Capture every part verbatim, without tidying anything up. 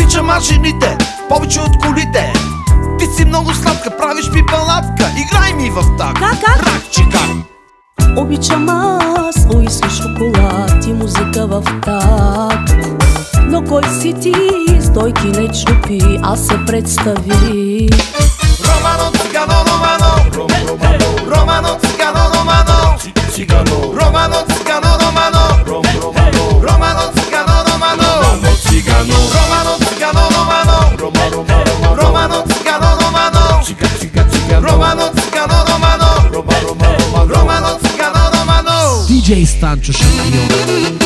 Обичам аз жените повече от колите. Ти си много сладка, правиш ми палатка. Играй ми в так. Как, как? Рак, чикак. Обичам аз уиски, шоколад и музика в такт. Но кой си ти? Стойки не чупи, аз се представи. Романо, цигано, романо. Романо, цигано, романо. Романо, цигано, романо. Романо, цигано, романо. Романо, цигано, романо. Романо, цигано, романо. Романо, цигано, романо. Романо, цигано, романо. диджей Станчо Шампион.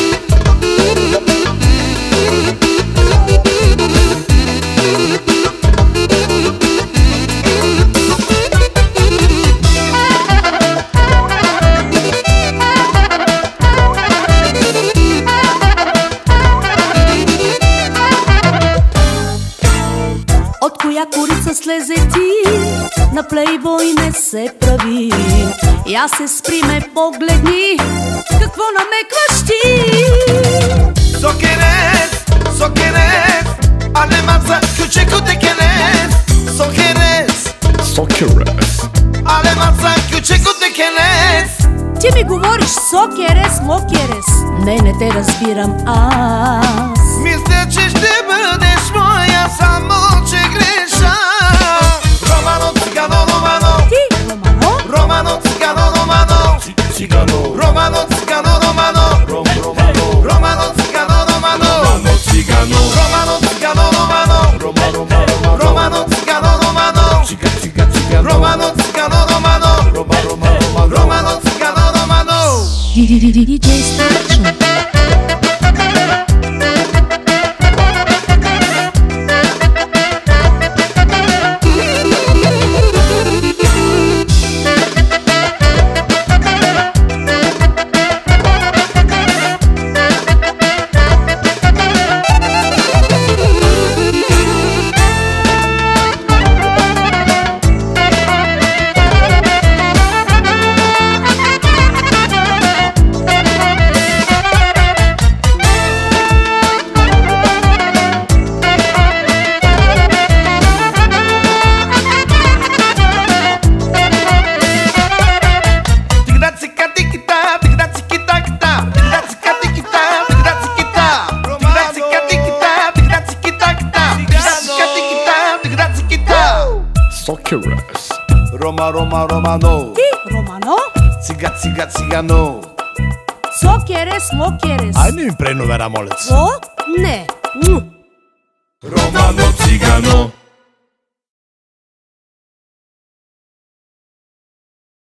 От коя корица слезе ти? На плейбой не се прави. Я се спри, ме погледни. Какво намекваш ти? Сокерес, сокерес. Але маца, кючеко текенес. Сокерес, Сокерес. але маца, кючеко текенес. Ти ми говориш сокерес, мокерес. Не, не те разбирам аз. Мисля, че ще бъдеш моя, само че греша. Романо, цигано, романо. Ти, Романо? Романо, цигано, романо. Романо, цигано, романо. Романо, цигано, романо. Романо, цигано, романо. Романо, цигано, романо. Романо, цигано, романо. Романо, цигано, романо. диджей Станчо. Сокерес. Рома, Рома, Романо. Ти, Романо? Цига, цига, цигано. Сокерес, мокерес. Айде ми пренувера, молец. О, не. Романо, цигано.